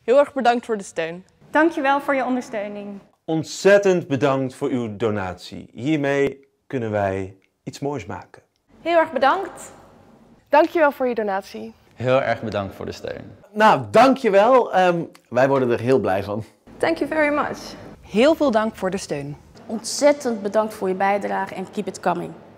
Heel erg bedankt voor de steun. Dankjewel voor je ondersteuning. Ontzettend bedankt voor uw donatie. Hiermee kunnen wij iets moois maken. Heel erg bedankt. Dankjewel voor je donatie. Heel erg bedankt voor de steun. Nou, dankjewel. Wij worden er heel blij van. Thank you very much. Heel veel dank voor de steun. Ontzettend bedankt voor je bijdrage en keep it coming.